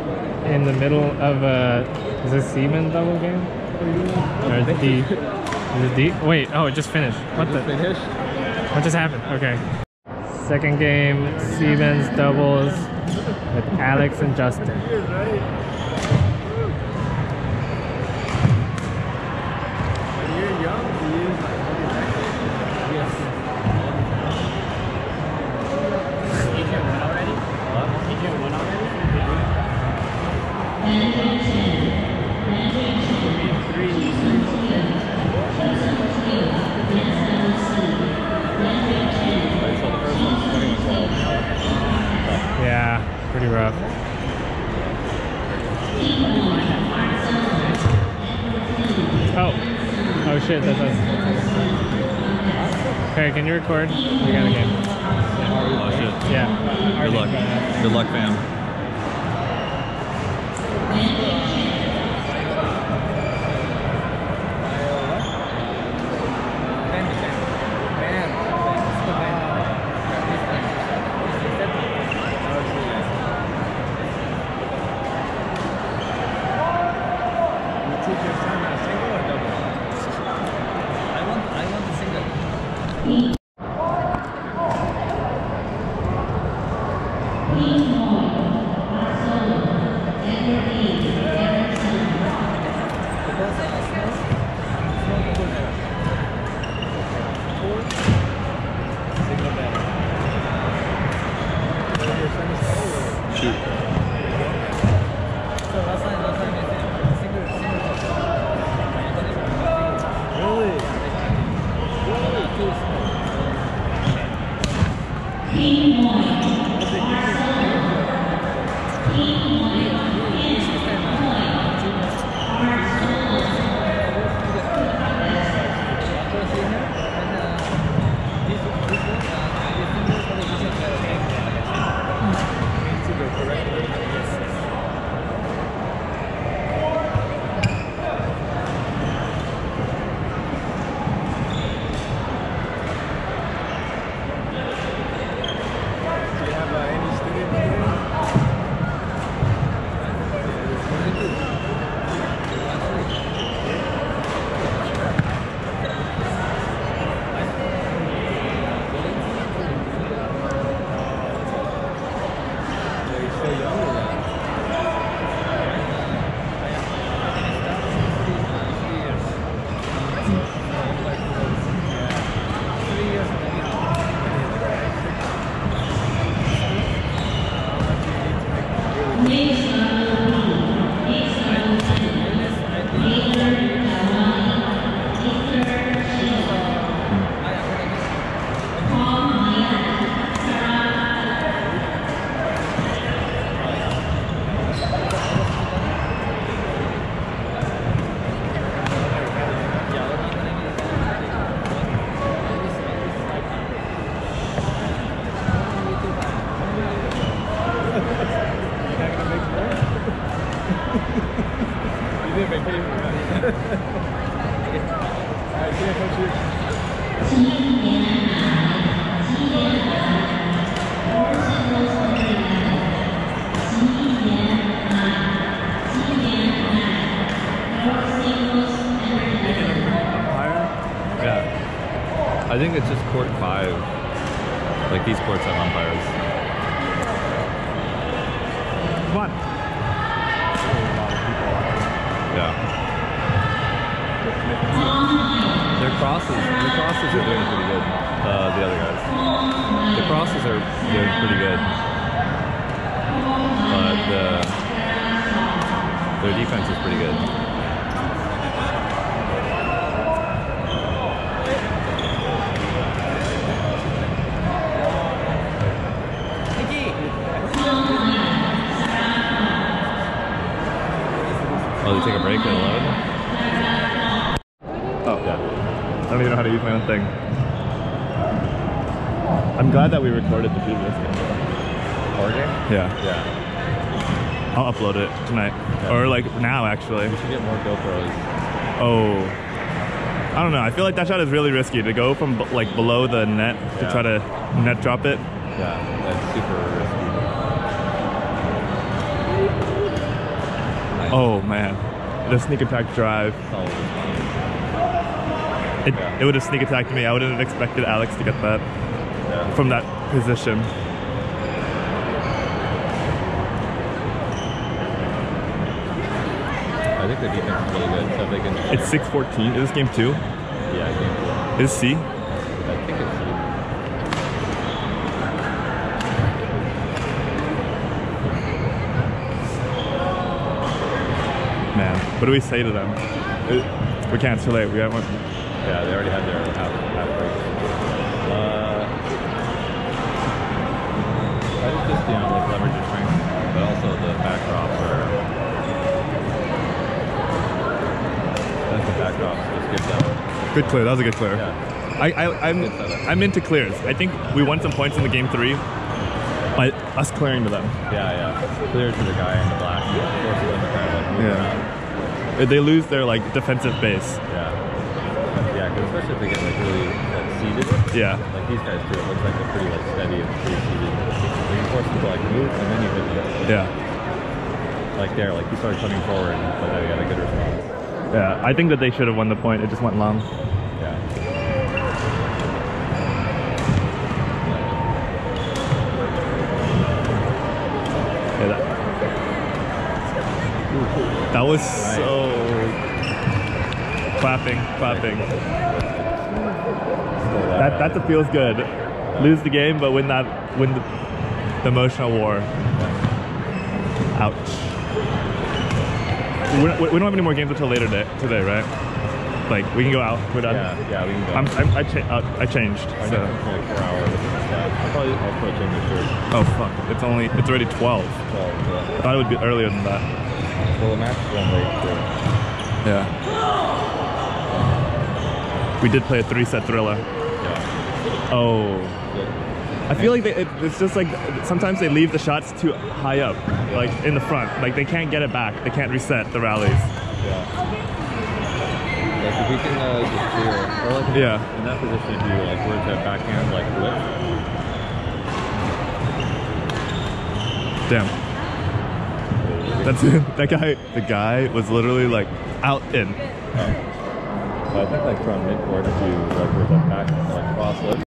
in the middle of a, is this Siemens double game? Or is it D? Is it D? Wait, oh, it just finished. What the? Finished? What just happened? Okay. Second game, Siemens doubles with Alex and Justin. Yeah, pretty rough. Oh shit, that's us. Okay, can you record? We got a game. Oh shit. Yeah. Good luck. Good luck, fam. I think it's just court 5. Like these courts have umpires. Come on. Yeah. Their crosses are doing pretty good. The other guys. The crosses are doing pretty good. But their defense is pretty good. Oh, they take a break at 11? Oh, yeah. I don't even know how to use my own thing. I'm glad that we recorded the previous game. Our game? Yeah. Yeah. I'll upload it tonight. Yeah. Or like now, actually. We should get more GoPros. Oh. I don't know. I feel like that shot is really risky to go from like below the net to try to net drop it. Yeah, that's super risky. Oh man, the sneak attack drive. It would have sneak attacked me. I wouldn't have expected Alex to get that from that position. I think the defense is really good. So if they can. It's 6-14. Is this game 2? Yeah, game 2. Is C? I think it's C. Man, what do we say to them? We can't. It's too late. We haven't. Yeah, they already had their half break. I just like leverage your strength, but also the backdrop where that's the backdrop just gives them. Good clear. That was a good clear. Yeah. I'm into clears. I think we won some points in the game 3 by us clearing to them. Yeah. Clear to the guy in the black. Force them to kind of like move around. They lose their like defensive base. Yeah, because especially if they get like really like seated. Yeah. Like these guys too. It looks like they're pretty like steady and pretty seated. You force them to like move and then you hit them. Yeah. Like there, like he started coming forward, but they got a good response. Yeah, I think that they should have won the point. It just went long. Yeah. That was so clapping. That feels good. Lose the game, but win the emotional war. Ouch. We don't have any more games until later today, right? Like we can go out. We're done. Yeah, we can go. I changed. So. Like 4 hours. I'll probably change the shirt. Oh fuck! It's already 12. 12. Yeah. I thought it would be earlier than that. Well, the match is on late too. Yeah. We did play a 3-set thriller. Yeah. Oh. I feel like it's just like sometimes they leave the shots too high up, like in the front. Like they can't get it back. They can't reset the rallies. Yeah. Like if we can just clear, or like in that position, if you like were to backhand like flip. Damn. That's it. The guy was literally like out in. So I think like from midcourt, if you like were to back like cross flip.